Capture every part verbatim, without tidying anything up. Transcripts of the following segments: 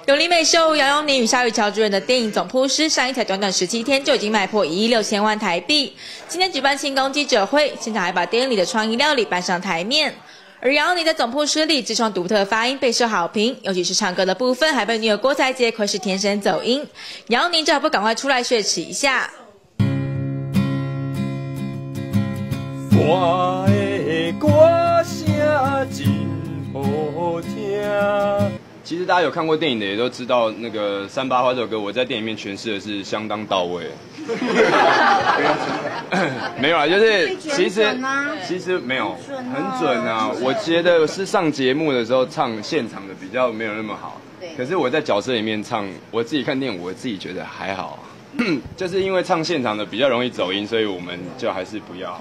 由林美秀、杨佑宁与夏雨乔主演的电影《总铺师》上映才短短十七天就已经卖破一亿六千万台币。今天举办庆功记者会，现场还把电影里的创意料理搬上台面。而杨佑宁在《总铺师》里自创独特发音备受好评，尤其是唱歌的部分，还被女友郭采洁窥视天生走音。杨佑宁这还不赶快出来雪耻一下？ 我的歌声真好听。其实大家有看过电影的也都知道，那个《三八花》这首歌，我在电影里面诠释的是相当到位。没有啊，就是其实其实没有很准啊。我觉得是上节目的时候唱现场的比较没有那么好，可是我在角色里面唱，我自己看电影，我自己觉得还好。就是因为唱现场的比较容易走音，所以我们就还是不要。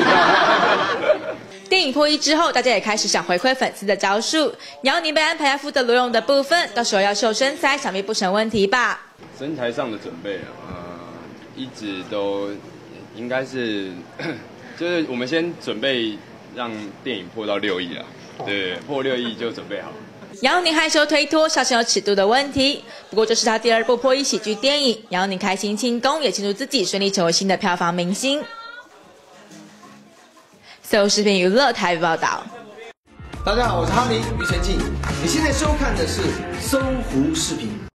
电影破亿之后，大家也开始想回馈粉丝的招数。姚宁被安排要负责裸泳的部分，到时候要秀身材，想必不成问题吧？ 身材上的准备啊，呃，一直都应该是，就是我们先准备让电影破到六亿啊，对，破六亿就准备好。 姚宁害羞推脱，小心有尺度的问题。不过这是他第二部破亿喜剧电影，姚宁开心庆功，也庆祝自己顺利成为新的票房明星。所有视频娱乐台报道。 大家好，我是哈尼庾澄庆，你现在收看的是搜狐视频。